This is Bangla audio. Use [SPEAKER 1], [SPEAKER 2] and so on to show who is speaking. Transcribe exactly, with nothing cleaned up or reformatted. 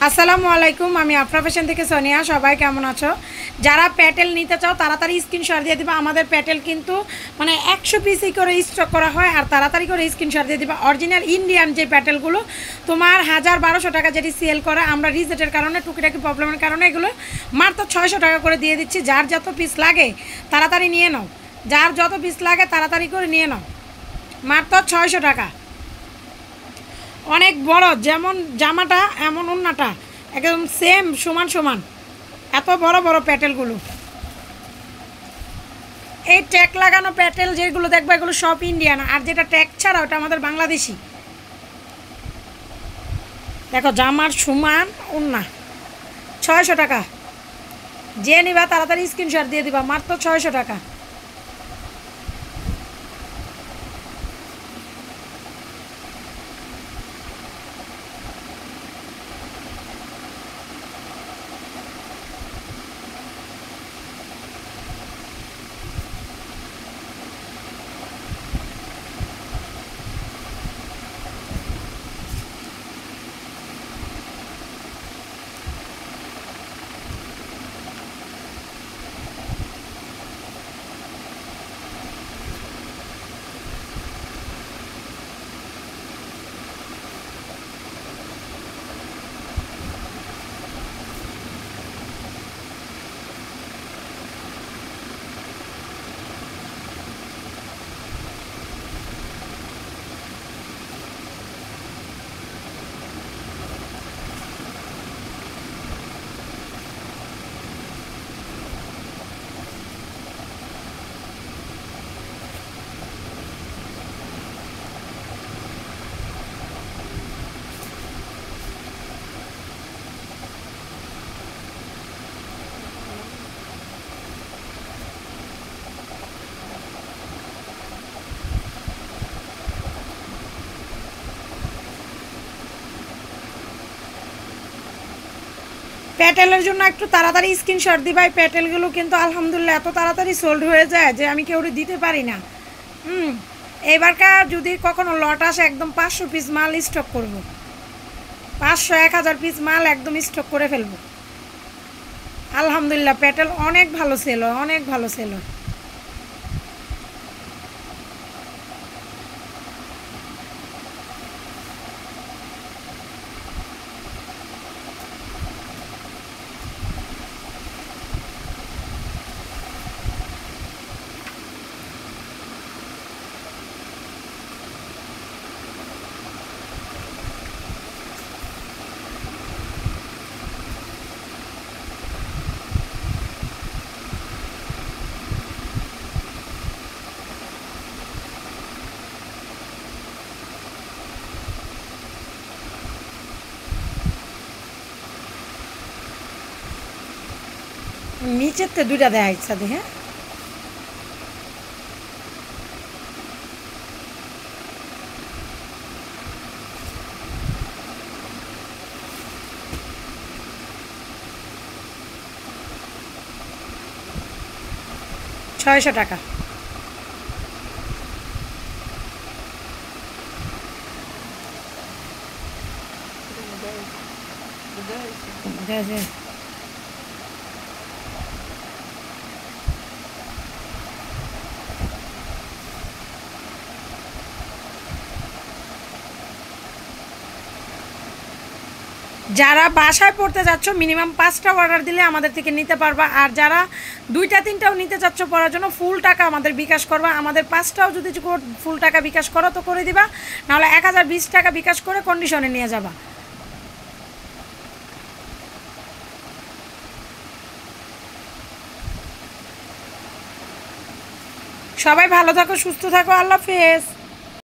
[SPEAKER 1] আসসালামু আলাইকুম, আমি আফরা ফ্যাশন থেকে সোনিয়া। সবাই কেমন আছো? যারা প্যাটেল নিতে চাও তাড়াতাড়ি স্ক্রিনশট দিয়ে দিবা। আমাদের প্যাটেল কিন্তু মানে একশো পিসই করে স্টক করা হয়, আর তাড়াতাড়ি করে স্ক্রিনশট দিয়ে দিবা। অরিজিনাল ইন্ডিয়ান যে প্যাটেলগুলো তোমার হাজার বারোশো টাকা যেটি সেল করে, আমরা রিজেটের কারণে টুকিটাকি প্রবলেমের কারণে এগুলো মাত্র ছয়শো টাকা করে দিয়ে দিচ্ছি। যার যত পিস লাগে তাড়াতাড়ি নিয়ে নাও, যার যত পিস লাগে তাড়াতাড়ি করে নিয়ে নাও, মাত্র ছয়শো টাকা। অনেক বড়, যেমন জামাটা এমন ওন্নাটা একদম সেম সমান সমান, এত বড় বড় প্যাটেলগুলো। এই ট্যাগ লাগানো প্যাটেল যেগুলো দেখবো এগুলো সব ইন্ডিয়ান, আর যেটা ট্যাগ ছাড়া ওটা আমাদের বাংলাদেশি। দেখো জামার সমান ওন্না, ছয়শো টাকা। যে নিবা তাড়াতাড়ি স্ক্রিনশট দিয়ে দিবা, মাত্র ছয়শো টাকা। প্যাটেলের জন্য একটু তাড়াতাড়ি স্ক্রিনশট দিবা। এই প্যাটেলগুলো কিন্তু আলহামদুলিল্লাহ এত তাড়াতাড়ি সোল্ড হয়ে যায় যে আমি কেউ দিতে পারি না। হুম এবারকার যদি কখনো লট আসে একদম পাঁচশো পিস মাল স্টক করব, পাঁচশো এক হাজার পিস মাল একদম স্টক করে ফেলবো। আলহামদুলিল্লাহ প্যাটেল অনেক ভালো সেল হয়, অনেক ভালো সেল হয়। নিচের তো দুইটা দেয় একসাথে। হ্যাঁ ছয়শো টাকা। যারা বাসায় পড়তে যাচ্ছ মিনিমাম পাঁচটা অর্ডার দিলে আমাদের থেকে নিতে পারবা, আর যারা দুইটা তিনটাও নিতে চাচ্ছ পড়ার জন্য ফুল টাকা আমাদের বিকাশ করবা। আমাদের পাঁচটাও যদি ফুল টাকা বিকাশ করো তো করে দিবা, নাহলে এক হাজার বিশ টাকা বিকাশ করে কন্ডিশনে নিয়ে যাবা। সবাই ভালো থাকো, সুস্থ থাকো, আল্লাহ হাফেজ।